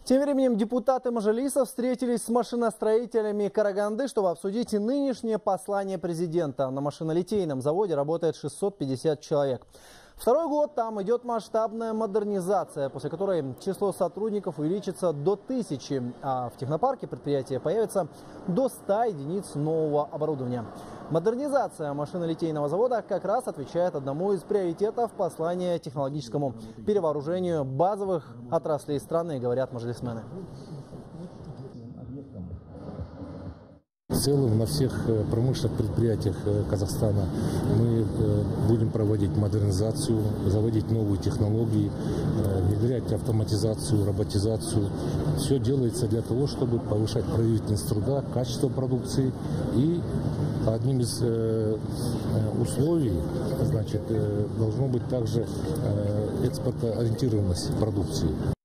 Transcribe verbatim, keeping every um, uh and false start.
Тем временем депутаты Мажилиса встретились с машиностроителями Караганды, чтобы обсудить нынешнее послание президента. На машинолитейном заводе работает шестьсот пятьдесят человек. Второй год там идет масштабная модернизация, после которой число сотрудников увеличится до тысячи, а в технопарке предприятия появится до ста единиц нового оборудования. Модернизация машинолитейного завода как раз отвечает одному из приоритетов послания технологическому перевооружению базовых отраслей страны, говорят мажилисмены. В целом на всех промышленных предприятиях Казахстана мы будем проводить модернизацию, заводить новые технологии, внедрять автоматизацию, роботизацию. Все делается для того, чтобы повышать производительность труда, качество продукции. И одним из условий, значит, должно быть также экспортоориентированность продукции.